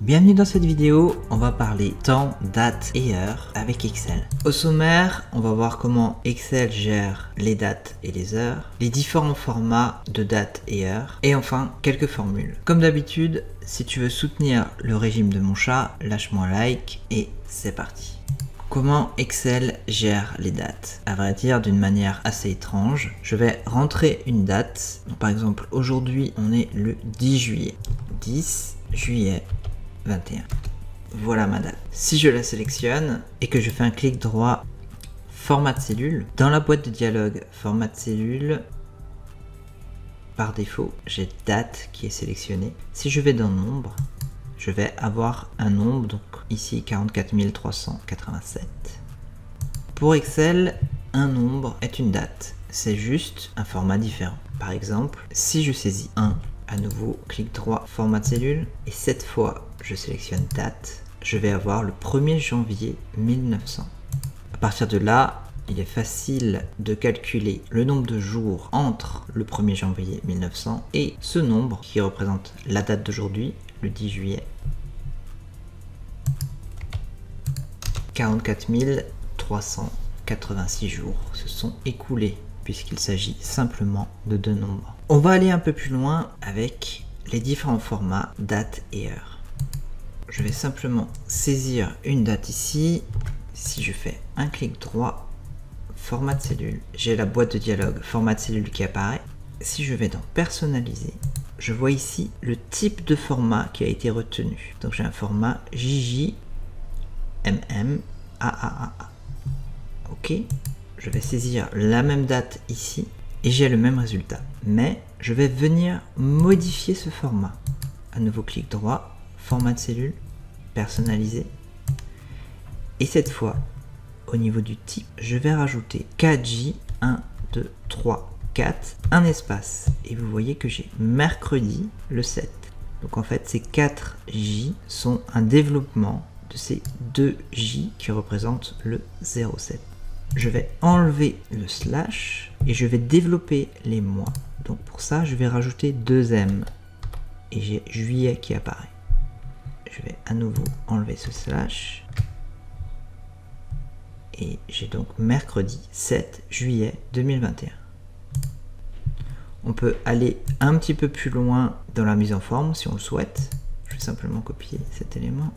Bienvenue dans cette vidéo, on va parler temps, date et heure avec Excel. Au sommaire, on va voir comment Excel gère les dates et les heures, les différents formats de dates et heures, et enfin quelques formules. Comme d'habitude, si tu veux soutenir le régime de mon chat, lâche-moi un like et c'est parti. Comment Excel gère les dates? À vrai dire, d'une manière assez étrange. Je vais rentrer une date. Donc, par exemple, aujourd'hui, on est le 10 juillet. 10 juillet 21. Voilà ma date. Si je la sélectionne et que je fais un clic droit, format de cellule, dans la boîte de dialogue format de cellule, par défaut, j'ai date qui est sélectionnée. Si je vais dans nombre, je vais avoir un nombre, donc ici 44 387. Pour Excel, un nombre est une date. C'est juste un format différent. Par exemple, si je saisis 1, à nouveau, clic droit, format de cellule, et cette fois, je sélectionne date, je vais avoir le 1er janvier 1900. À partir de là, il est facile de calculer le nombre de jours entre le 1er janvier 1900 et ce nombre qui représente la date d'aujourd'hui, le 10 juillet. 44 386 jours se sont écoulés puisqu'il s'agit simplement de deux nombres. On va aller un peu plus loin avec les différents formats date et heure. Je vais simplement saisir une date ici. Si je fais un clic droit, format de cellule, j'ai la boîte de dialogue format de cellule qui apparaît. Si je vais dans personnaliser, je vois ici le type de format qui a été retenu. Donc j'ai un format JJ MM AAA. Ok, je vais saisir la même date ici et j'ai le même résultat. Mais je vais venir modifier ce format. À nouveau clic droit, format de cellule, personnaliser. Et cette fois, au niveau du type, je vais rajouter 4J, 1, 2, 3, 4, un espace. Et vous voyez que j'ai mercredi le 7. Donc en fait, ces 4J sont un développement de ces 2J qui représentent le 07. Je vais enlever le slash et je vais développer les mois. Donc pour ça, je vais rajouter 2M et j'ai juillet qui apparaît. Je vais à nouveau enlever ce slash et j'ai donc mercredi 7 juillet 2021. On peut aller un petit peu plus loin dans la mise en forme si on le souhaite. Je vais simplement copier cet élément.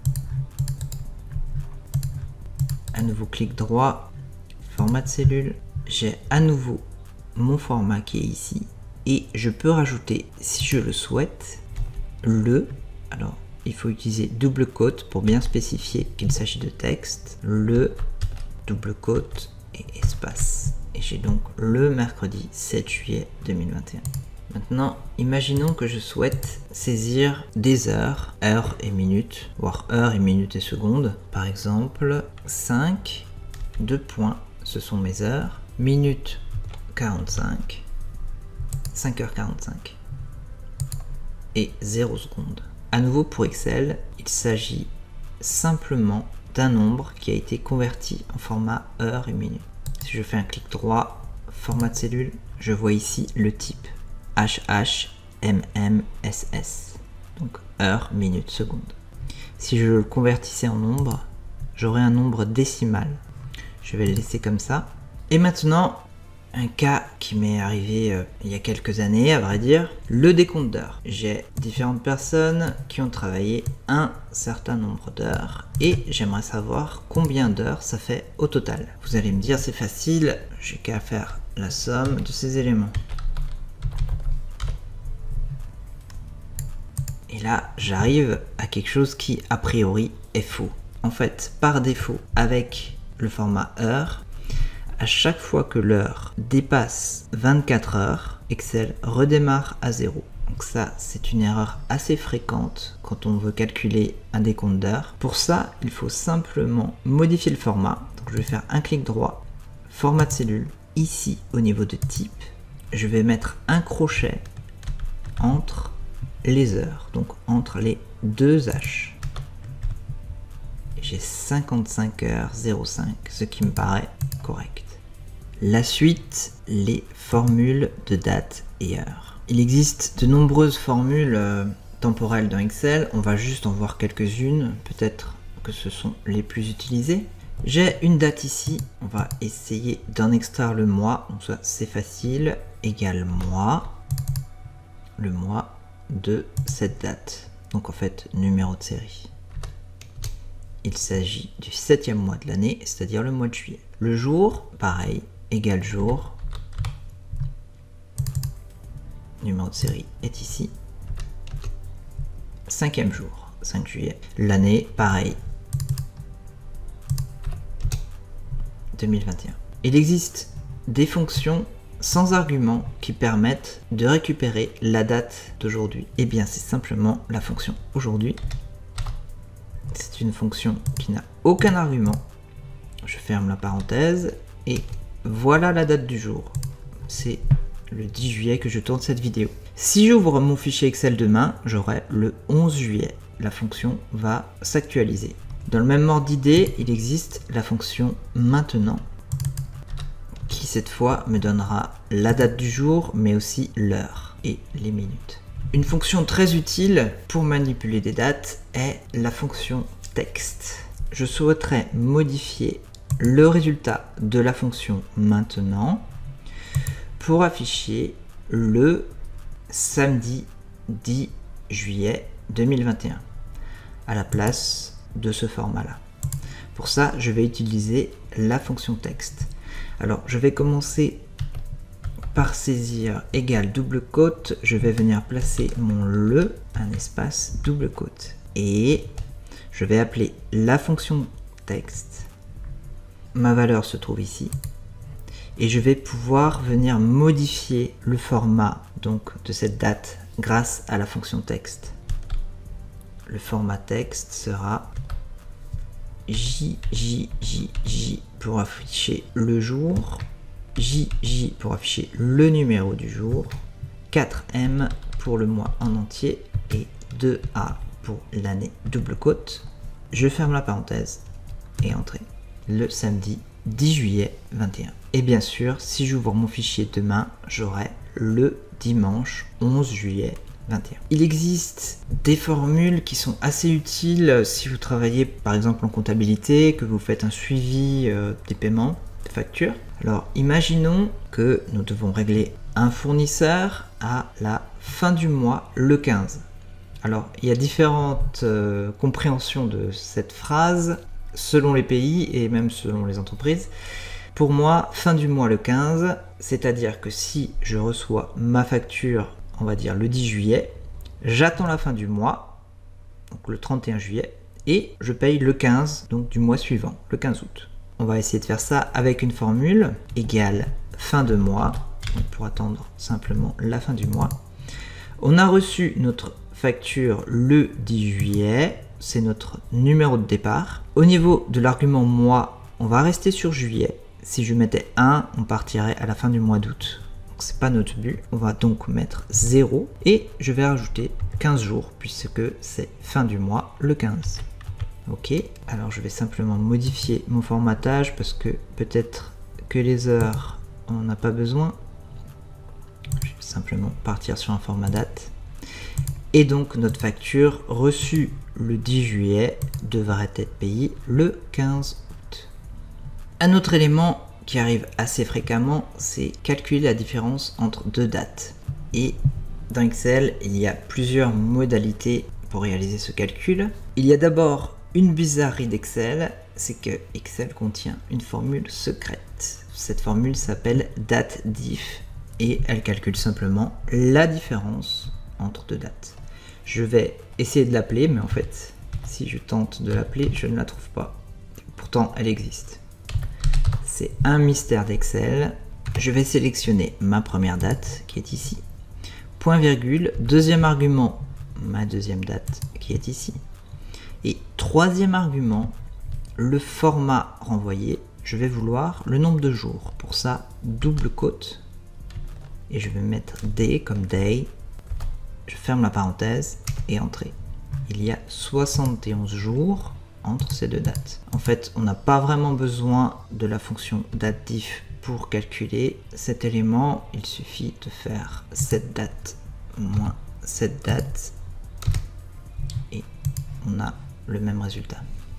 À nouveau clic droit, format de cellule, j'ai à nouveau mon format qui est ici et je peux rajouter, si je le souhaite, alors il faut utiliser double quote pour bien spécifier qu'il s'agit de texte, le double quote et espace. Et j'ai donc le mercredi 7 juillet 2021. Maintenant, imaginons que je souhaite saisir des heures, heures et minutes, voire heures et minutes et secondes. Par exemple, 5, 2 points, ce sont mes heures, minutes 45, 5h45 et 0 secondes. À nouveau pour Excel, il s'agit simplement d'un nombre qui a été converti en format heure et minute. Si je fais un clic droit, format de cellule, je vois ici le type HHMMSS, donc heure, minute, seconde. Si je le convertissais en nombre, j'aurais un nombre décimal. Je vais le laisser comme ça. Et maintenant, un cas qui m'est arrivé il y a quelques années, à vrai dire, le décompte d'heures. J'ai différentes personnes qui ont travaillé un certain nombre d'heures et j'aimerais savoir combien d'heures ça fait au total. Vous allez me dire c'est facile, j'ai qu'à faire la somme de ces éléments. Et là, j'arrive à quelque chose qui, a priori, est faux. En fait, par défaut, avec le format heure, à chaque fois que l'heure dépasse 24 heures, Excel redémarre à 0. Donc ça, c'est une erreur assez fréquente quand on veut calculer un décompte d'heures. Pour ça, il faut simplement modifier le format. Donc je vais faire un clic droit, format de cellule. Ici, au niveau de type, je vais mettre un crochet entre les heures, donc entre les deux H. J'ai 55h05, ce qui me paraît correct. La suite, les formules de date et heure. Il existe de nombreuses formules temporelles dans Excel, on va juste en voir quelques-unes, peut-être que ce sont les plus utilisées. J'ai une date ici, on va essayer d'en extraire le mois, donc ça c'est facile, égale mois, le mois de cette date. Donc en fait, numéro de série. Il s'agit du 7e mois de l'année, c'est-à-dire le mois de juillet. Le jour, pareil, égale jour. Numéro de série est ici. 5e jour, 5 juillet. L'année, pareil. 2021. Il existe des fonctions sans argument qui permettent de récupérer la date d'aujourd'hui. Et bien, c'est simplement la fonction aujourd'hui. C'est une fonction qui n'a aucun argument. Je ferme la parenthèse et voilà la date du jour. C'est le 10 juillet que je tourne cette vidéo. Si j'ouvre mon fichier Excel demain, j'aurai le 11 juillet. La fonction va s'actualiser. Dans le même ordre d'idée, il existe la fonction maintenant qui cette fois me donnera la date du jour mais aussi l'heure et les minutes. Une fonction très utile pour manipuler des dates est la fonction texte. Je souhaiterais modifier le résultat de la fonction maintenant pour afficher le samedi 10 juillet 2021 à la place de ce format-là. Pour ça, je vais utiliser la fonction texte. Alors, je vais commencer par saisir égale double quote, je vais venir placer mon le, un espace, double quote. Et je vais appeler la fonction texte. Ma valeur se trouve ici. Et je vais pouvoir venir modifier le format donc de cette date grâce à la fonction texte. Le format texte sera JJJJ pour afficher le jour, JJ pour afficher le numéro du jour, 4M pour le mois en entier et 2A pour l'année, double quote. Je ferme la parenthèse et entrée. Le samedi 10 juillet 21. Et bien sûr, si j'ouvre mon fichier demain, j'aurai le dimanche 11 juillet 21. Il existe des formules qui sont assez utiles si vous travaillez par exemple en comptabilité, que vous faites un suivi des paiements, des factures. Alors imaginons que nous devons régler un fournisseur à la fin du mois, le 15. Alors il y a différentes compréhensions de cette phrase selon les pays et même selon les entreprises. Pour moi, fin du mois le 15, c'est-à-dire que si je reçois ma facture, on va dire le 10 juillet, j'attends la fin du mois, donc le 31 juillet, et je paye le 15, donc du mois suivant, le 15 août. On va essayer de faire ça avec une formule égale fin de mois, donc pour attendre simplement la fin du mois. On a reçu notre facture le 10 juillet, c'est notre numéro de départ. Au niveau de l'argument mois, on va rester sur juillet. Si je mettais 1, on partirait à la fin du mois d'août. C'est pas notre but. On va donc mettre 0 et je vais rajouter 15 jours puisque c'est fin du mois le 15. Ok, alors je vais simplement modifier mon formatage parce que peut-être que les heures on n'en a pas besoin. Je vais simplement partir sur un format date. Et donc notre facture reçue le 10 juillet devrait être payée le 15 août. Un autre élément qui arrive assez fréquemment, c'est calculer la différence entre deux dates. Et dans Excel, il y a plusieurs modalités pour réaliser ce calcul. Il y a d'abord une bizarrerie d'Excel, c'est que Excel contient une formule secrète. Cette formule s'appelle dateDiff et elle calcule simplement la différence entre deux dates. Je vais essayer de l'appeler, mais en fait, si je tente de l'appeler, je ne la trouve pas. Pourtant, elle existe. C'est un mystère d'Excel. Je vais sélectionner ma première date qui est ici. Point virgule, deuxième argument, ma deuxième date qui est ici. Et troisième argument, le format renvoyé. Je vais vouloir le nombre de jours. Pour ça, double quote. Et je vais mettre D comme day. Je ferme la parenthèse et entrée. Il y a 71 jours entre ces deux dates. En fait, on n'a pas vraiment besoin de la fonction dateDiff pour calculer cet élément. Il suffit de faire cette date moins cette date on a le même résultat.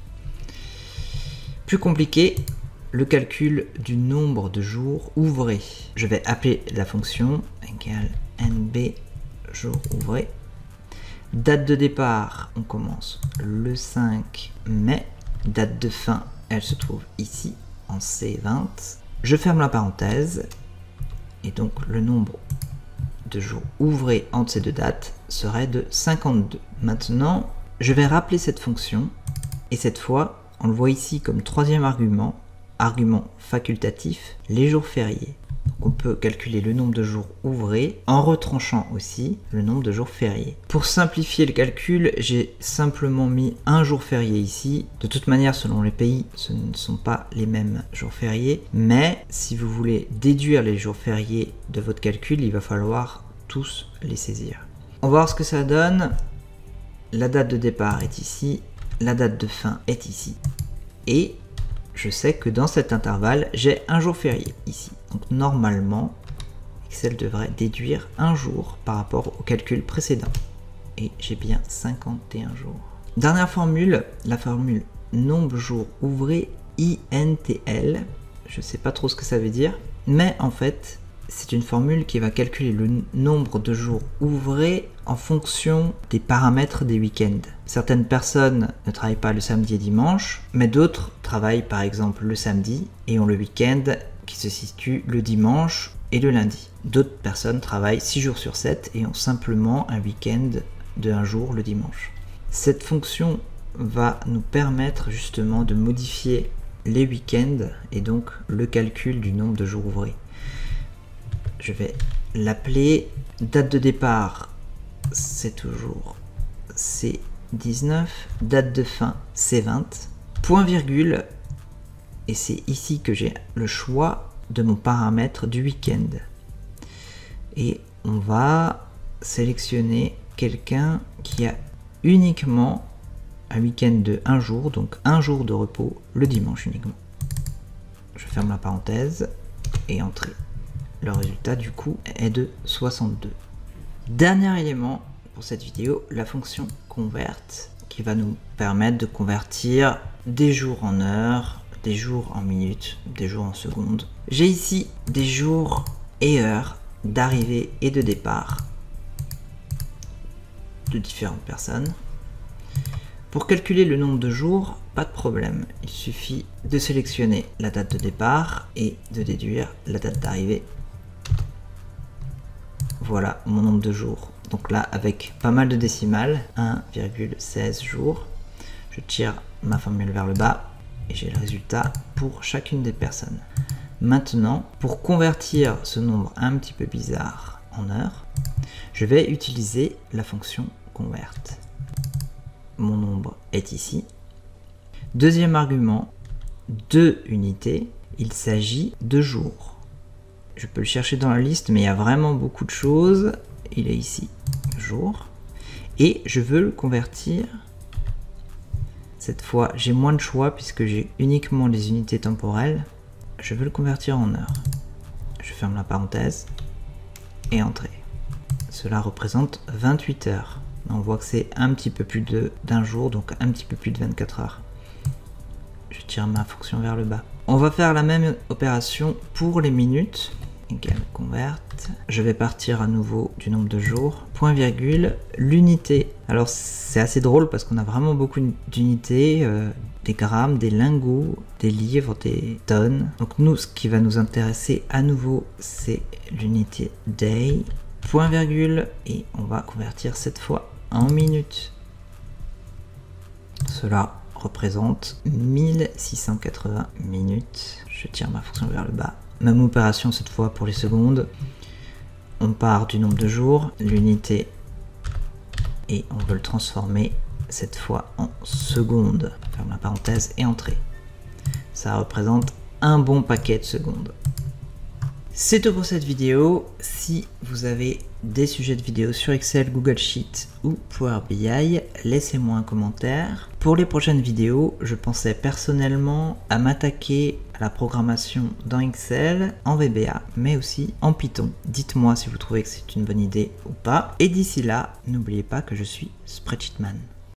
Plus compliqué, le calcul du nombre de jours ouvrés. Je vais appeler la fonction égale nb jours ouvrés. Date de départ, on commence le 5 mai. Date de fin, elle se trouve ici en C20. Je ferme la parenthèse et donc le nombre de jours ouvrés entre ces deux dates serait de 52. Maintenant, je vais rappeler cette fonction et cette fois, on le voit ici comme troisième argument facultatif, les jours fériés. Donc on peut calculer le nombre de jours ouvrés en retranchant aussi le nombre de jours fériés. Pour simplifier le calcul, j'ai simplement mis un jour férié ici. De toute manière, selon les pays, ce ne sont pas les mêmes jours fériés. Mais si vous voulez déduire les jours fériés de votre calcul, il va falloir tous les saisir. On va voir ce que ça donne. La date de départ est ici, la date de fin est ici. Et je sais que dans cet intervalle, j'ai un jour férié ici. Donc normalement, Excel devrait déduire un jour par rapport au calcul précédent. Et j'ai bien 51 jours. Dernière formule, la formule nombre jours ouvrés INTL. Je ne sais pas trop ce que ça veut dire, mais en fait, c'est une formule qui va calculer le nombre de jours ouvrés en fonction des paramètres des week-ends. Certaines personnes ne travaillent pas le samedi et dimanche, mais d'autres travaillent par exemple le samedi et ont le week-end qui se situe le dimanche et le lundi. D'autres personnes travaillent 6 jours sur 7 et ont simplement un week-end de un jour le dimanche. Cette fonction va nous permettre justement de modifier les week-ends et donc le calcul du nombre de jours ouvrés. Je vais l'appeler date de départ, c'est toujours C19, date de fin C20, point virgule, et c'est ici que j'ai le choix de mon paramètre du week-end. Et on va sélectionner quelqu'un qui a uniquement un week-end de un jour, donc un jour de repos le dimanche uniquement. Je ferme la parenthèse et entrée. Le résultat du coup est de 62. Dernier élément pour cette vidéo, la fonction convert qui va nous permettre de convertir des jours en heures, des jours en minutes, des jours en secondes. J'ai ici des jours et heures d'arrivée et de départ de différentes personnes. Pour calculer le nombre de jours, pas de problème. Il suffit de sélectionner la date de départ et de déduire la date d'arrivée. Voilà mon nombre de jours. Donc là, avec pas mal de décimales, 1,16 jours. Je tire ma formule vers le bas et j'ai le résultat pour chacune des personnes. Maintenant, pour convertir ce nombre un petit peu bizarre en heures, je vais utiliser la fonction convert. Mon nombre est ici. Deuxième argument, 2 unités, il s'agit de jours. Je peux le chercher dans la liste, mais il y a vraiment beaucoup de choses. Il est ici, jour. Et je veux le convertir. Cette fois, j'ai moins de choix puisque j'ai uniquement les unités temporelles. Je veux le convertir en heures. Je ferme la parenthèse et entrée. Cela représente 28 heures. On voit que c'est un petit peu plus d'un jour, donc un petit peu plus de 24 heures. Je tire ma fonction vers le bas. On va faire la même opération pour les minutes. Égale convert. Je vais partir à nouveau du nombre de jours. Point virgule. L'unité. Alors c'est assez drôle parce qu'on a vraiment beaucoup d'unités. Des grammes, des lingots, des livres, des tonnes. Donc nous, ce qui va nous intéresser à nouveau, c'est l'unité day. Point virgule. Et on va convertir cette fois en minutes. Cela représente 1680 minutes. Je tire ma fonction vers le bas. Même opération cette fois pour les secondes. On part du nombre de jours, l'unité, et on veut le transformer cette fois en secondes. Ferme la parenthèse et entrée. Ça représente un bon paquet de secondes. C'est tout pour cette vidéo. Si vous avez des sujets de vidéo sur Excel, Google Sheet ou Power BI, laissez-moi un commentaire. Pour les prochaines vidéos, je pensais personnellement à m'attaquer à la programmation dans Excel, en VBA, mais aussi en Python. Dites-moi si vous trouvez que c'est une bonne idée ou pas. Et d'ici là, n'oubliez pas que je suis Spreadsheetman.